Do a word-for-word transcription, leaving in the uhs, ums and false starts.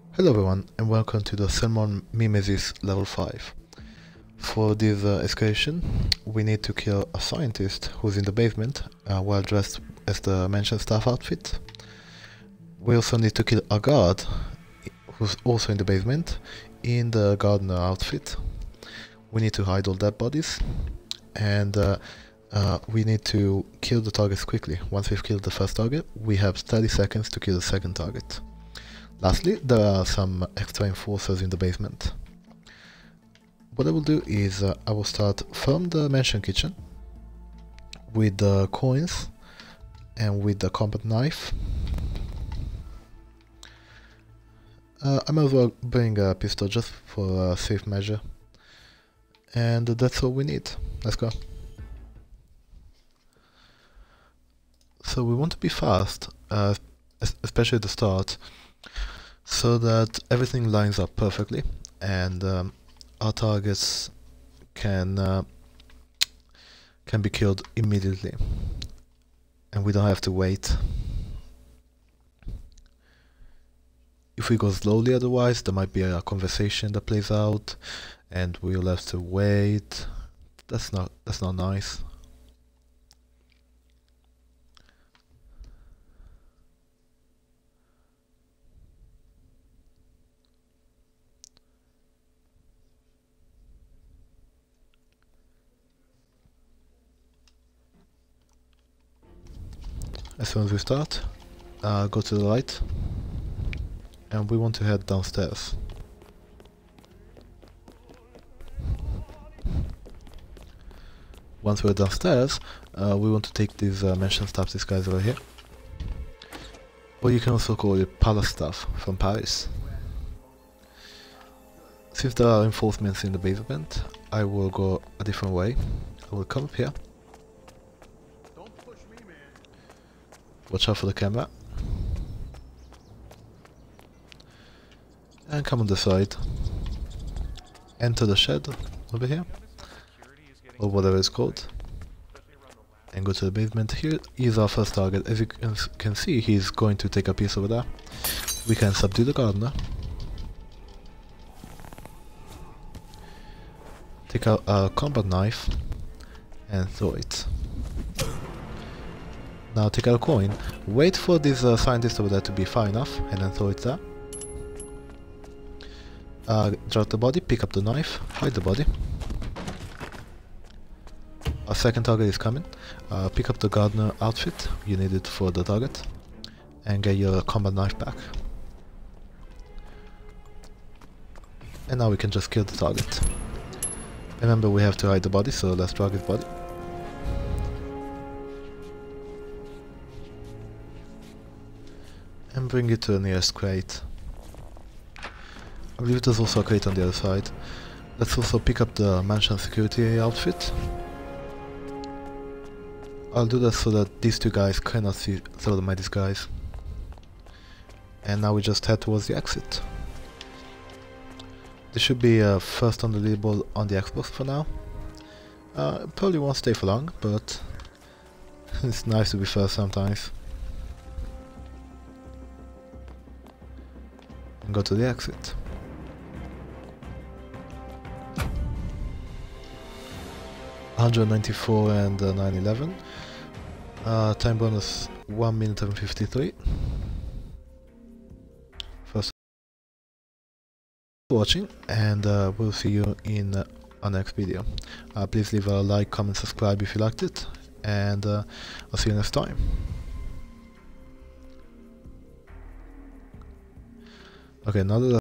Hello everyone and welcome to the Sermon Mimesis level five. For this uh, excavation we need to kill a scientist who's in the basement uh, while dressed as the mentioned staff outfit. We also need to kill a guard who's also in the basement in the gardener outfit. We need to hide all dead bodies and uh, uh, we need to kill the targets quickly. Once we've killed the first target we have thirty seconds to kill the second target. Lastly, there are some extra enforcers in the basement. What I will do is uh, I will start from the mansion kitchen with the coins and with the combat knife. Uh, I might as well bring a pistol just for a safe measure. And that's all we need. Let's go. So we want to be fast, uh, especially at the start, so that everything lines up perfectly and um, our targets can uh, can be killed immediately and we don't have to wait. If we go slowly otherwise there might be a conversation that plays out and we'll have to wait. That's not that's not nice. As soon as we start, uh, go to the right and we want to head downstairs. Once we're downstairs, uh, we want to take these uh, mentioned stuff, these guys over here. Or you can also call it palace stuff from Paris. Since there are reinforcements in the basement, I will go a different way. I will come up here. Watch out for the camera. And come on the side. Enter the shed over here. Or whatever it's called. And go to the basement. Here is our first target. As you can, can see, he's going to take a piece over there. We can subdue the gardener. Take out a combat knife and throw it. Now take out a coin, wait for this uh, scientist over there to be far enough, and then throw it there. Uh, drop the body, pick up the knife, hide the body. Our second target is coming. Uh, pick up the gardener outfit, you need it for the target, and get your combat knife back. And now we can just kill the target. Remember we have to hide the body, so let's drag his body. And bring it to the nearest crate. I believe there's also a crate on the other side. Let's also pick up the mansion security outfit. I'll do that so that these two guys cannot see through my disguise. And now we just head towards the exit. This should be uh, first on the leaderboard on the Xbox for now. Uh, probably won't stay for long, but it's nice to be first sometimes. And go to the exit. one ninety-four and uh, nine eleven. Uh, time bonus one minute and fifty-three. First for watching, and uh, we'll see you in uh, our next video. Uh, please leave a like, comment, subscribe if you liked it, and uh, I'll see you next time. Okay, now that